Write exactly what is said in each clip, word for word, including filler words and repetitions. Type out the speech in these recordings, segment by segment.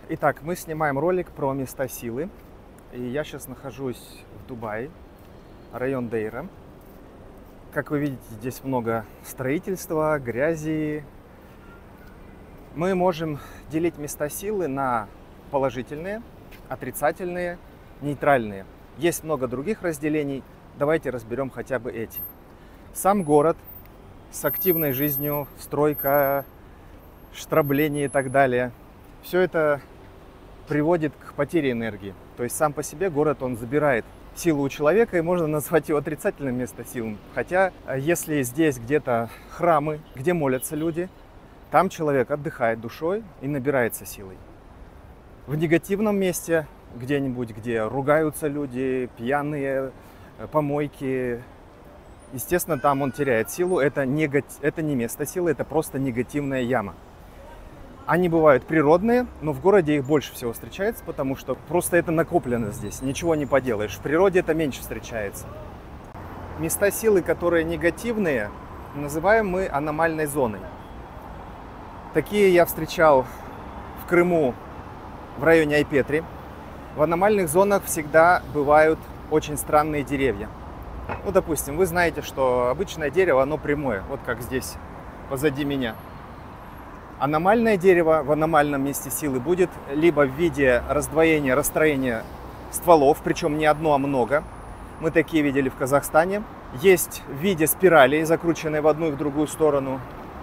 Итак, мы снимаем ролик про места силы. И я сейчас нахожусь в Дубае, район Дейра. Как вы видите, здесь много строительства, грязи. Мы можем делить места силы на положительные, отрицательные, нейтральные. Есть много других разделений. Давайте разберем хотя бы эти. Сам город с активной жизнью, стройка, штрабление и так далее. Все это приводит к потере энергии. То есть сам по себе город, он забирает силу у человека, и можно назвать его отрицательным местом силы. Хотя, если здесь где-то храмы, где молятся люди, там человек отдыхает душой и набирается силой. В негативном месте, где-нибудь, где ругаются люди, пьяные, помойки, естественно, там он теряет силу. Это, негати... это не место силы, это просто негативная яма. Они бывают природные, но в городе их больше всего встречается, потому что просто это накоплено здесь, ничего не поделаешь. В природе это меньше встречается. Места силы, которые негативные, называем мы аномальной зоной. Такие я встречал в Крыму, в районе Айпетри. В аномальных зонах всегда бывают очень странные деревья. Ну, допустим, вы знаете, что обычное дерево, оно прямое, вот как здесь, позади меня. Аномальное дерево в аномальном месте силы будет либо в виде раздвоения, расстроения стволов, причем не одно, а много. Мы такие видели в Казахстане. Есть в виде спирали, закрученной в одну и в другую сторону.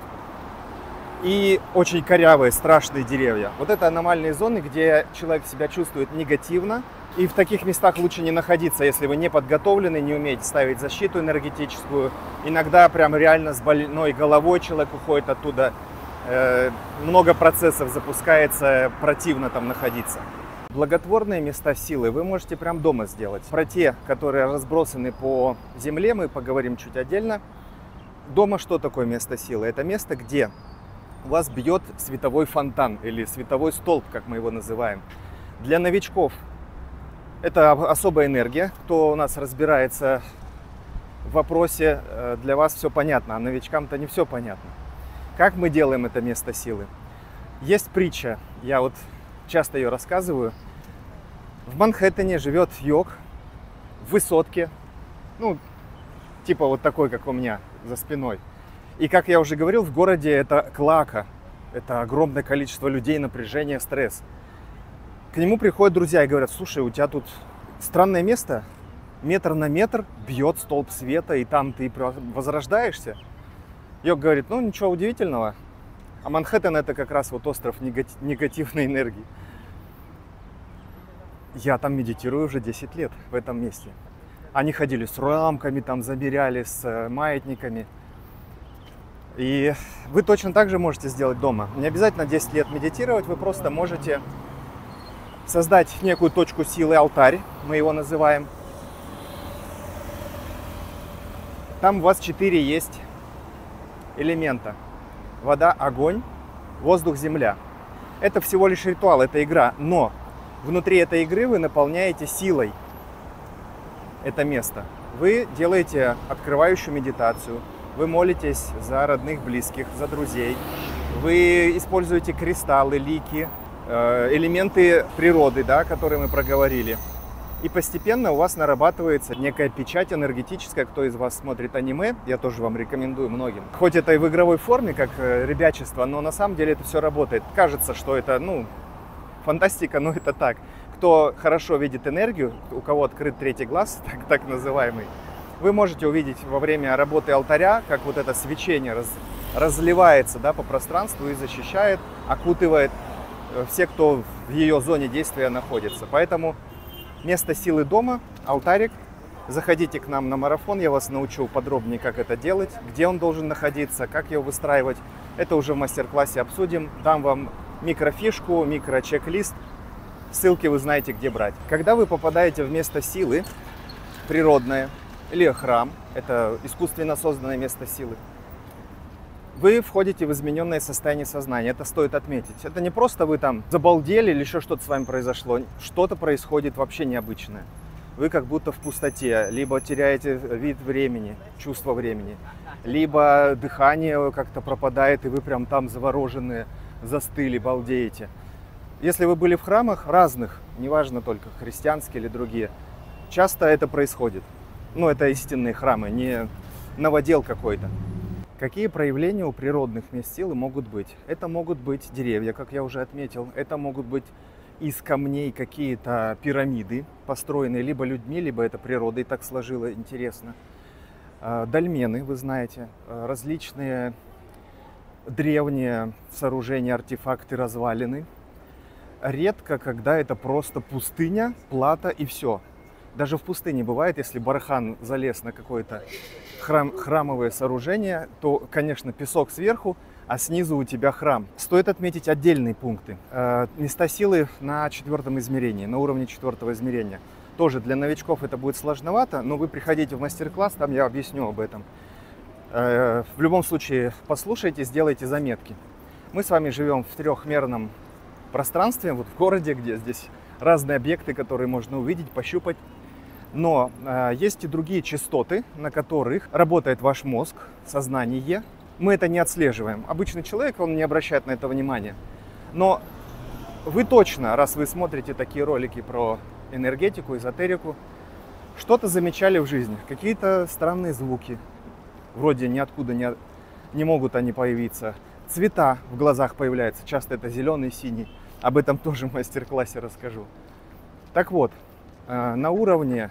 И очень корявые, страшные деревья. Вот это аномальные зоны, где человек себя чувствует негативно. И в таких местах лучше не находиться, если вы не подготовлены, не умеете ставить защиту энергетическую. Иногда прям реально с больной головой человек уходит оттуда. Много процессов запускается, противно там находиться. Благотворные места силы вы можете прям дома сделать. Про те, которые разбросаны по земле, мы поговорим чуть отдельно. Дома что такое место силы? Это место, где у вас бьет световой фонтан или световой столб, как мы его называем. Для новичков это особая энергия. Кто у нас разбирается в вопросе, для вас все понятно, а новичкам-то не все понятно. Как мы делаем это место силы? Есть притча, я вот часто ее рассказываю. В Манхэттене живет йог в высотке, ну, типа вот такой, как у меня, за спиной. И, как я уже говорил, в городе это клоака, это огромное количество людей, напряжение, стресс. К нему приходят друзья и говорят: слушай, у тебя тут странное место, метр на метр бьет столб света, и там ты возрождаешься. Йог говорит: ну ничего удивительного, а Манхэттен это как раз вот остров негативной энергии. Я там медитирую уже десять лет в этом месте. Они ходили с рамками, там замеряли, с маятниками. И вы точно так же можете сделать дома. Не обязательно десять лет медитировать, вы просто можете создать некую точку силы, алтарь, мы его называем. Там у вас четыре есть элемента: вода, огонь, воздух, земля. Это всего лишь ритуал, это игра, но внутри этой игры вы наполняете силой это место. Вы делаете открывающую медитацию, вы молитесь за родных, близких, за друзей, вы используете кристаллы, лики, элементы природы, да, которые мы проговорили. И постепенно у вас нарабатывается некая печать энергетическая. Кто из вас смотрит аниме, я тоже вам рекомендую многим. Хоть это и в игровой форме, как ребячество, но на самом деле это все работает. Кажется, что это, ну, фантастика, но это так. Кто хорошо видит энергию, у кого открыт третий глаз, так, так называемый, вы можете увидеть во время работы алтаря, как вот это свечение раз, разливается, да, по пространству и защищает, окутывает всех, кто в ее зоне действия находится. Поэтому место силы дома, алтарик. Заходите к нам на марафон, я вас научу подробнее, как это делать, где он должен находиться, как его выстраивать. Это уже в мастер-классе обсудим. Дам вам микрофишку, микро-чек-лист. Ссылки вы знаете, где брать. Когда вы попадаете в место силы, природное или храм, это искусственно созданное место силы, вы входите в измененное состояние сознания. Это стоит отметить. Это не просто вы там забалдели или еще что-то с вами произошло. Что-то происходит вообще необычное. Вы как будто в пустоте. Либо теряете вид времени, чувство времени. Либо дыхание как-то пропадает, и вы прям там завороженные, застыли, балдеете. Если вы были в храмах разных, неважно только христианские или другие, часто это происходит. Ну, это истинные храмы, не новодел какой-то. Какие проявления у природных мест силы могут быть? Это могут быть деревья, как я уже отметил. Это могут быть из камней какие-то пирамиды, построенные либо людьми, либо это природой так сложило, интересно. Дольмены, вы знаете, различные древние сооружения, артефакты, развалины. Редко, когда это просто пустыня, плата и все. Даже в пустыне бывает, если бархан залез на какое-то храм, храмовое сооружение, то, конечно, песок сверху, а снизу у тебя храм. Стоит отметить отдельные пункты. Э, места силы на четвертом измерении, на уровне четвертого измерения. Тоже для новичков это будет сложновато, но вы приходите в мастер-класс, там я объясню об этом. Э, в любом случае, послушайте, сделайте заметки. Мы с вами живем в трехмерном пространстве, вот в городе, где здесь разные объекты, которые можно увидеть, пощупать. Но э, есть и другие частоты, на которых работает ваш мозг, сознание. Мы это не отслеживаем. Обычный человек, он не обращает на это внимания. Но вы точно, раз вы смотрите такие ролики про энергетику, эзотерику, что-то замечали в жизни. Какие-то странные звуки. Вроде ниоткуда не, не могут они появиться. Цвета в глазах появляются. Часто это зеленый, синий. Об этом тоже в мастер-классе расскажу. Так вот, на уровне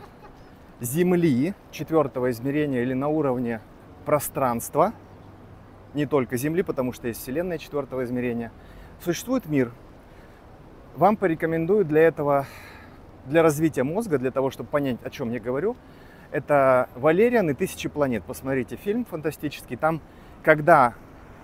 Земли, четвертого измерения, или на уровне пространства, не только Земли, потому что есть Вселенная четвертого измерения, существует мир. Вам порекомендую для этого, для развития мозга, для того, чтобы понять, о чем я говорю, это «Валериан и тысячи планет». Посмотрите фильм фантастический. Там, когда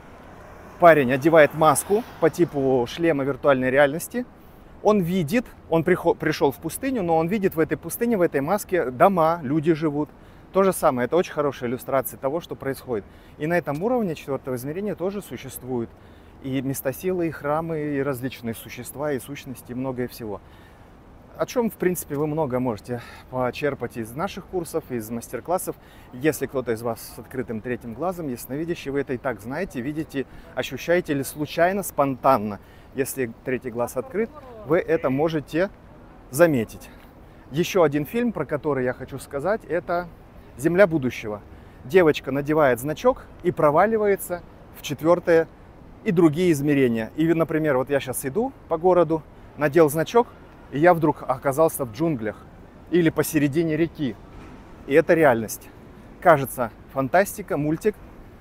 парень одевает маску по типу шлема виртуальной реальности, он видит, он пришел в пустыню, но он видит в этой пустыне, в этой маске дома, люди живут. То же самое, это очень хорошая иллюстрация того, что происходит. И на этом уровне четвертого измерения тоже существуют и места силы, и храмы, и различные существа, и сущности, и многое всего. О чем, в принципе, вы много можете почерпать из наших курсов, из мастер-классов. Если кто-то из вас с открытым третьим глазом, ясновидящий, вы это и так знаете, видите, ощущаете или случайно, спонтанно. Если третий глаз открыт, вы это можете заметить. Еще один фильм, про который я хочу сказать, это «Земля будущего». Девочка надевает значок и проваливается в четвертое и другие измерения. И, например, вот я сейчас иду по городу, надел значок, и я вдруг оказался в джунглях или посередине реки. И это реальность. Кажется, фантастика, мультик.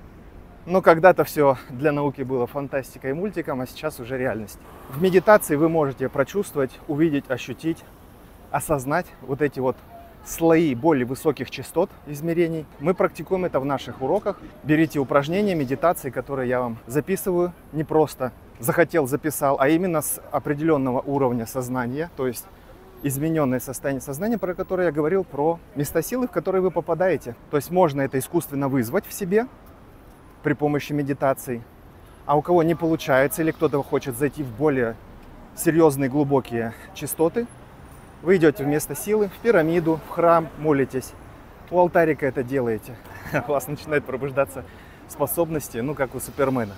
Но когда-то все для науки было фантастикой и мультиком, а сейчас уже реальность. В медитации вы можете прочувствовать, увидеть, ощутить, осознать вот эти вот слои более высоких частот измерений. Мы практикуем это в наших уроках. Берите упражнения, медитации, которые я вам записываю. Не просто захотел, записал, а именно с определенного уровня сознания, то есть измененное состояние сознания, про которое я говорил, про места силы, в которые вы попадаете. То есть можно это искусственно вызвать в себе при помощи медитации. А у кого не получается, или кто-то хочет зайти в более серьезные, глубокие частоты, вы идете в место силы, в пирамиду, в храм, молитесь. У алтарика это делаете. У вас начинают пробуждаться способности, ну как у Супермена.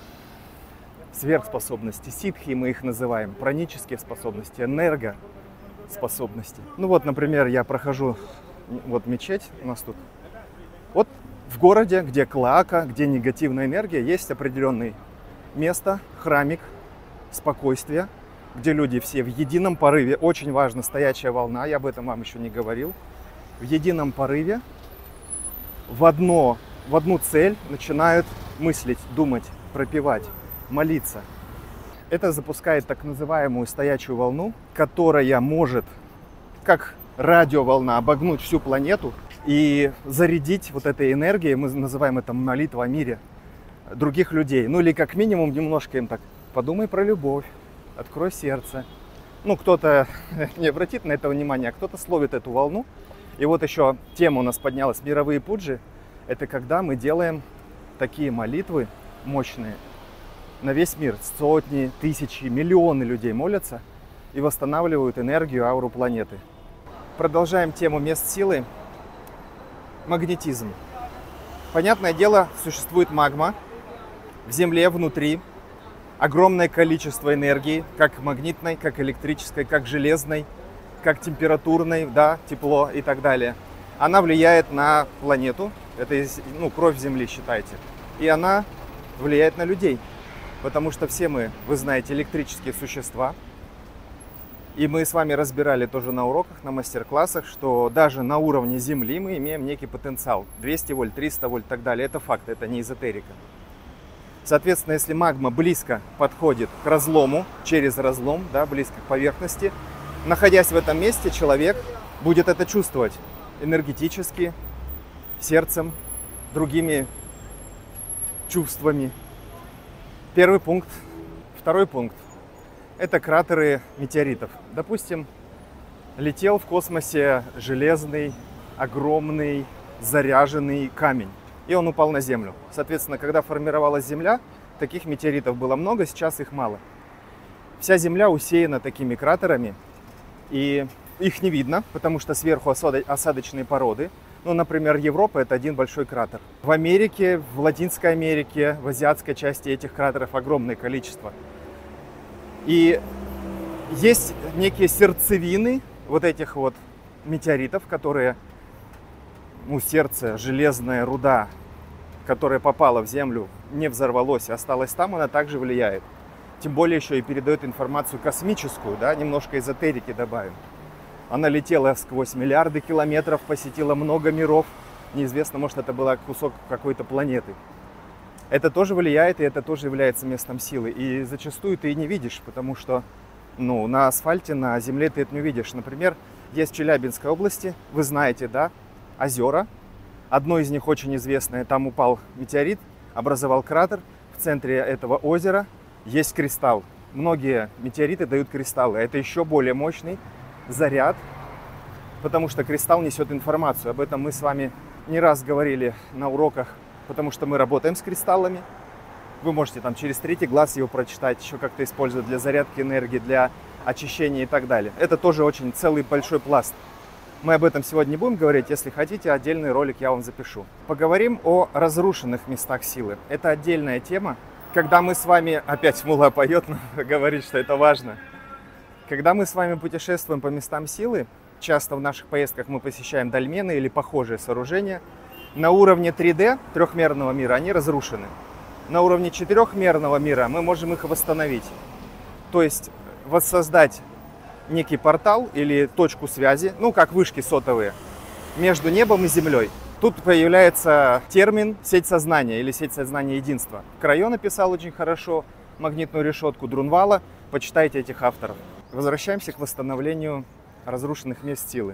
Сверхспособности, ситхи мы их называем, пранические способности, энергоспособности. Ну вот, например, я прохожу, вот мечеть у нас тут. Вот в городе, где клоака, где негативная энергия, есть определенное место, храмик, спокойствие, где люди все в едином порыве. Очень важна стоячая волна, я об этом вам еще не говорил. В едином порыве, в, одно, в одну цель начинают мыслить, думать, пропевать, молиться. Это запускает так называемую стоячую волну, которая может, как радиоволна, обогнуть всю планету и зарядить вот этой энергией, мы называем это молитва о мире, других людей. Ну или как минимум немножко им так: подумай про любовь, открой сердце. Ну, кто-то не обратит на это внимание, а кто-то словит эту волну. И вот еще тема у нас поднялась: мировые пуджи. Это когда мы делаем такие молитвы мощные на весь мир. Сотни, тысячи, миллионы людей молятся и восстанавливают энергию, ауру планеты. Продолжаем тему мест силы. Магнетизм. Понятное дело, существует магма в Земле внутри. огромное количество энергии, как магнитной, как электрической, как железной, как температурной, да, тепло и так далее. Она влияет на планету, это ну, кровь Земли, считайте, и она влияет на людей, потому что все мы, вы знаете, электрические существа. И мы с вами разбирали тоже на уроках, на мастер-классах, что даже на уровне Земли мы имеем некий потенциал. двести вольт, триста вольт и так далее. Это факт, это не эзотерика. Соответственно, если магма близко подходит к разлому, через разлом, да, близко к поверхности, находясь в этом месте, человек будет это чувствовать энергетически, сердцем, другими чувствами. Первый пункт. Второй пункт. Это кратеры метеоритов. Допустим, летел в космосе железный, огромный, заряженный камень, и он упал на Землю. Соответственно, когда формировалась Земля, таких метеоритов было много, сейчас их мало. Вся Земля усеяна такими кратерами, и их не видно, потому что сверху осадочные породы. Ну, например, Европа – это один большой кратер. В Америке, в Латинской Америке, в азиатской части этих кратеров огромное количество. И есть некие сердцевины вот этих вот метеоритов, которые, ну, сердце, железная руда, которая попала в Землю, не взорвалась, осталась там, она также влияет. Тем более еще и передает информацию космическую, да, немножко эзотерики добавим. Она летела сквозь миллиарды километров, посетила много миров. Неизвестно, может, это был кусок какой-то планеты. Это тоже влияет, и это тоже является местом силы. И зачастую ты и не видишь, потому что ну, на асфальте, на земле ты это не увидишь. Например, есть в Челябинской области, вы знаете, да, озера. Одно из них очень известное, там упал метеорит, образовал кратер. В центре этого озера есть кристалл. Многие метеориты дают кристаллы. Это еще более мощный заряд, потому что кристалл несет информацию. Об этом мы с вами не раз говорили на уроках, потому что мы работаем с кристаллами. Вы можете там через третий глаз его прочитать, еще как-то использовать для зарядки энергии, для очищения и так далее. Это тоже очень целый большой пласт. Мы об этом сегодня не будем говорить. Если хотите, отдельный ролик я вам запишу. Поговорим о разрушенных местах силы. Это отдельная тема. Когда мы с вами, опять мула поет, но говорит, что это важно. Когда мы с вами путешествуем по местам силы, часто в наших поездках мы посещаем дольмены или похожие сооружения, на уровне три дэ, трехмерного мира, они разрушены. На уровне четырехмерного мира мы можем их восстановить. То есть воссоздать некий портал или точку связи, ну как вышки сотовые, между небом и землей. Тут появляется термин «сеть сознания» или «сеть сознания единства». Крайо написал очень хорошо «Магнитную решетку» Друнвала. Почитайте этих авторов. Возвращаемся к восстановлению разрушенных мест силы.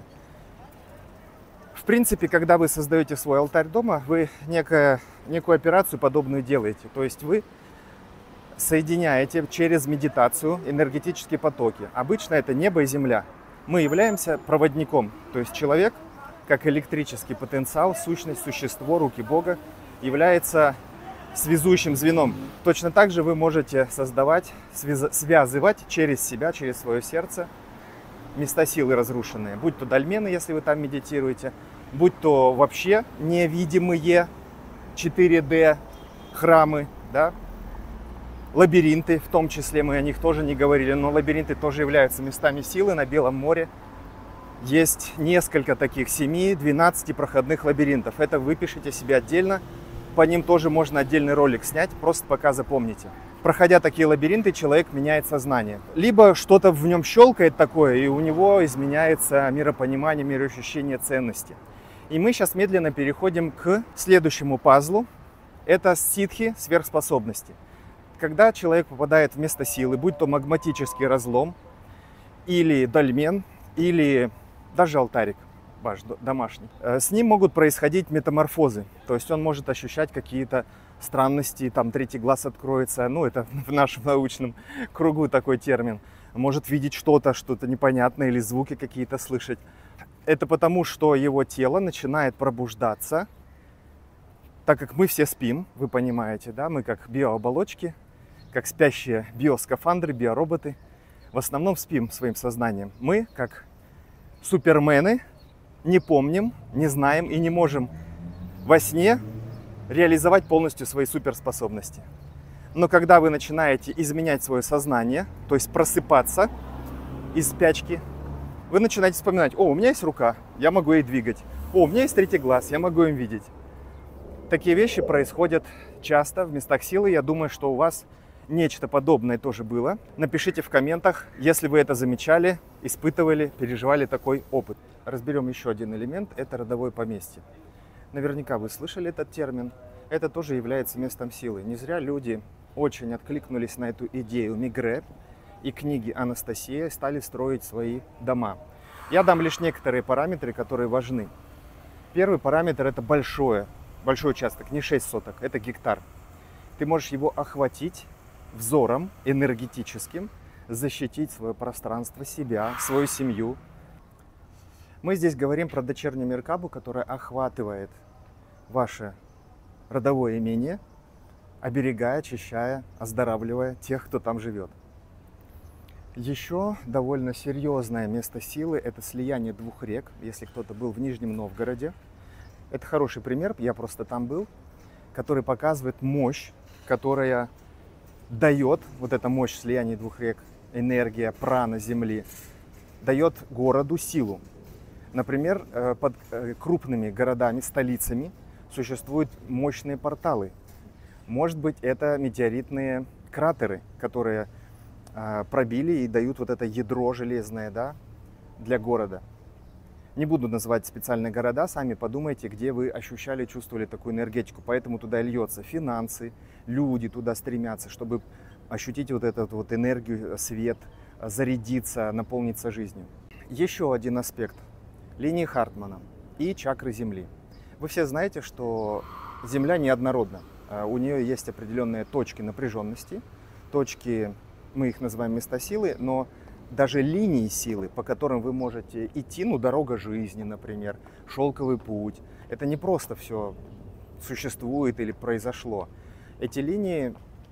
В принципе, когда вы создаете свой алтарь дома, вы некое, некую операцию подобную делаете. То есть вы соединяете через медитацию энергетические потоки. Обычно это небо и земля. Мы являемся проводником. То есть человек, как электрический потенциал, сущность, существо, руки Бога, является связующим звеном. Точно так же вы можете создавать, связывать через себя, через свое сердце места силы разрушенные. Будь то дольмены, если вы там медитируете, будь то вообще невидимые четыре дэ храмы, да? Лабиринты, в том числе, мы о них тоже не говорили, но лабиринты тоже являются местами силы на Белом море. Есть несколько таких, семи-двенадцати проходных лабиринтов. Это вы пишите себе отдельно. По ним тоже можно отдельный ролик снять, просто пока запомните. Проходя такие лабиринты, человек меняет сознание. Либо что-то в нем щелкает такое, и у него изменяется миропонимание, мироощущение, ценности. И мы сейчас медленно переходим к следующему пазлу. Это ситхи, сверхспособности. Когда человек попадает в место силы, будь то магматический разлом, или дольмен, или даже алтарик ваш домашний, с ним могут происходить метаморфозы. То есть он может ощущать какие-то странности, там третий глаз откроется, ну это в нашем научном кругу такой термин. Может видеть что-то, что-то непонятное или звуки какие-то слышать. Это потому, что его тело начинает пробуждаться, так как мы все спим, вы понимаете, да, мы как биооболочки, как спящие биоскафандры, биороботы, в основном спим своим сознанием. Мы, как супермены, не помним, не знаем и не можем во сне реализовать полностью свои суперспособности. Но когда вы начинаете изменять свое сознание, то есть просыпаться из спячки, вы начинаете вспоминать: о, у меня есть рука, я могу ей двигать. О, у меня есть третий глаз, я могу им видеть. Такие вещи происходят часто в местах силы. Я думаю, что у вас нечто подобное тоже было. Напишите в комментах, если вы это замечали, испытывали, переживали такой опыт. Разберем еще один элемент – это родовое поместье. Наверняка вы слышали этот термин. Это тоже является местом силы. Не зря люди очень откликнулись на эту идею Мегре и книги Анастасия, стали строить свои дома. Я дам лишь некоторые параметры, которые важны. Первый параметр – это большое, большой участок, не шесть соток, это гектар. Ты можешь его охватить взором энергетическим, защитить свое пространство, себя, свою семью. Мы здесь говорим про дочернюю Меркабу, которая охватывает ваше родовое имение, оберегая, очищая, оздоравливая тех, кто там живет. Еще довольно серьезное место силы – это слияние двух рек. Если кто-то был в Нижнем Новгороде, это хороший пример, я просто там был, который показывает мощь, которая дает, вот эта мощь слияния двух рек, энергия прана Земли, дает городу силу. Например, под крупными городами, столицами существуют мощные порталы. Может быть, это метеоритные кратеры, которые пробили и дают вот это ядро железное, да, для города. Не буду называть специальные города, сами подумайте, где вы ощущали, чувствовали такую энергетику. Поэтому туда льется финансы, люди туда стремятся, чтобы ощутить вот эту вот энергию, свет, зарядиться, наполниться жизнью. Еще один аспект – линии Хартмана и чакры Земли. Вы все знаете, что Земля неоднородна. У нее есть определенные точки напряженности, точки, мы их называем места силы, но даже линии силы, по которым вы можете идти, ну, дорога жизни, например, шелковый путь, это не просто все существует или произошло. Эти линии,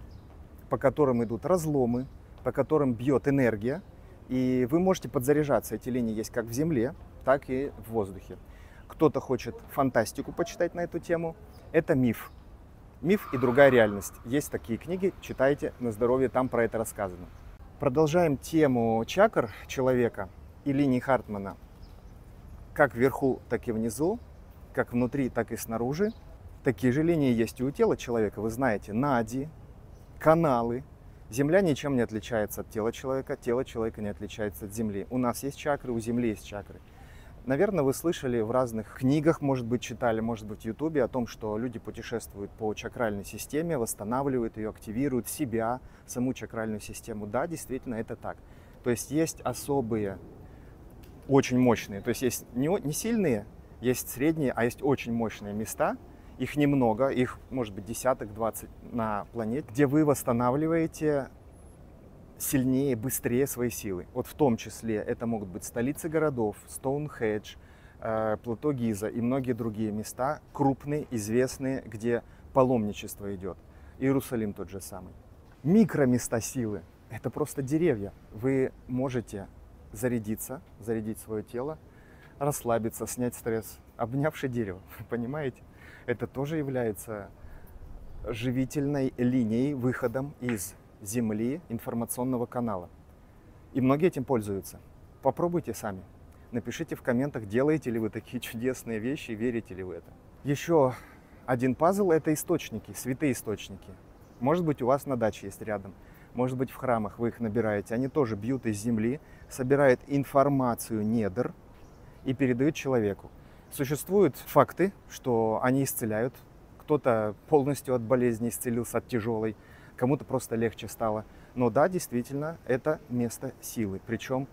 по которым идут разломы, по которым бьет энергия, и вы можете подзаряжаться. Эти линии есть как в земле, так и в воздухе. Кто-то хочет фантастику почитать на эту тему, это миф. Миф и другая реальность. Есть такие книги, читайте на здоровье, там про это рассказано. Продолжаем тему чакр человека и линий Хартмана. Как вверху, так и внизу, как внутри, так и снаружи. Такие же линии есть и у тела человека. Вы знаете, нади, каналы. Земля ничем не отличается от тела человека, тело человека не отличается от Земли. У нас есть чакры, у Земли есть чакры. Наверное, вы слышали в разных книгах, может быть, читали, может быть, в Ютубе о том, что люди путешествуют по чакральной системе, восстанавливают ее, активируют себя, саму чакральную систему. Да, действительно, это так. То есть есть особые, очень мощные, то есть есть не, не сильные, есть средние, а есть очень мощные места. Их немного, их может быть десяток, двадцать на планете, где вы восстанавливаете сильнее, быстрее свои силы. Вот в том числе это могут быть столицы городов, Стоунхендж, э, плато Гиза и многие другие места, крупные, известные, где паломничество идет. Иерусалим тот же самый. Микроместа силы – это просто деревья. Вы можете зарядиться, зарядить свое тело, расслабиться, снять стресс, обнявши дерево, понимаете? Это тоже является живительной линией, выходом из Земли, информационного канала. И многие этим пользуются. Попробуйте сами. Напишите в комментах, делаете ли вы такие чудесные вещи, верите ли вы в это. Еще один пазл – это источники, святые источники. Может быть, у вас на даче есть рядом, может быть, в храмах вы их набираете. Они тоже бьют из земли, собирают информацию недр и передают человеку. Существуют факты, что они исцеляют. Кто-то полностью от болезни исцелился, от тяжелой, кому-то просто легче стало. Но да, действительно, это место силы. Причем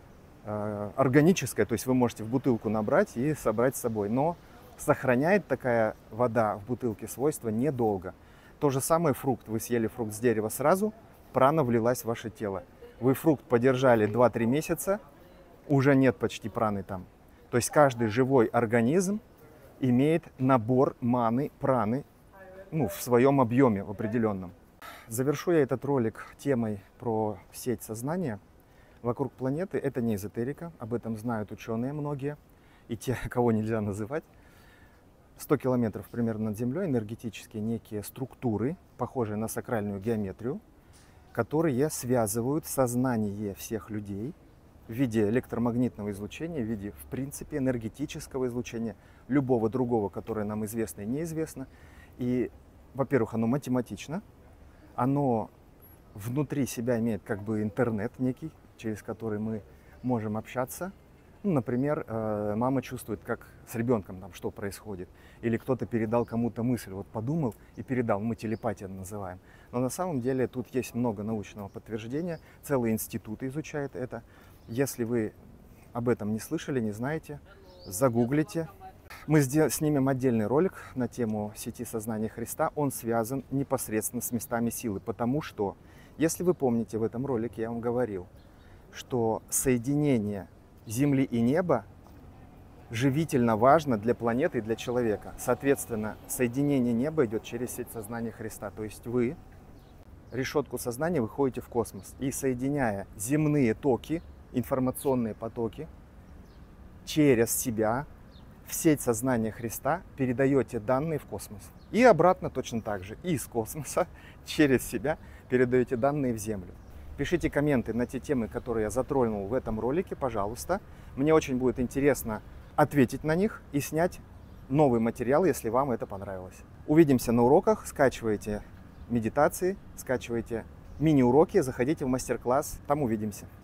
э, органическое, то есть вы можете в бутылку набрать и собрать с собой. Но сохраняет такая вода в бутылке свойства недолго. То же самое фрукт. Вы съели фрукт с дерева сразу, прана влилась в ваше тело. Вы фрукт подержали два-три месяца, уже нет почти праны там. То есть каждый живой организм имеет набор маны, праны, ну, в своем объеме в определенном. Завершу я этот ролик темой про сеть сознания вокруг планеты. Это не эзотерика, об этом знают ученые многие, и те, кого нельзя называть. сто километров примерно над землей энергетические некие структуры, похожие на сакральную геометрию, которые связывают сознание всех людей в виде электромагнитного излучения, в виде, в принципе, энергетического излучения, любого другого, которое нам известно и неизвестно. И, во-первых, оно математично, оно внутри себя имеет как бы интернет некий, через который мы можем общаться. Ну, например, мама чувствует, как с ребенком там что происходит. Или кто-то передал кому-то мысль, вот подумал и передал, мы телепатия называем. Но на самом деле тут есть много научного подтверждения, целый институт изучает это. Если вы об этом не слышали, не знаете, загуглите. Мы снимем отдельный ролик на тему сети сознания Христа. Он связан непосредственно с местами силы, потому что, если вы помните, в этом ролике я вам говорил, что соединение Земли и неба живительно важно для планеты и для человека. Соответственно, соединение неба идет через сеть сознания Христа. То есть вы, решетку сознания, выходите в космос. И соединяя земные токи, информационные потоки, через себя в сеть сознания Христа передаете данные в космос. И обратно точно так же. Из космоса через себя передаете данные в Землю. Пишите комменты на те темы, которые я затронул в этом ролике, пожалуйста. Мне очень будет интересно ответить на них и снять новый материал, если вам это понравилось. Увидимся на уроках, скачивайте медитации, скачивайте мини-уроки, заходите в мастер-класс, там увидимся.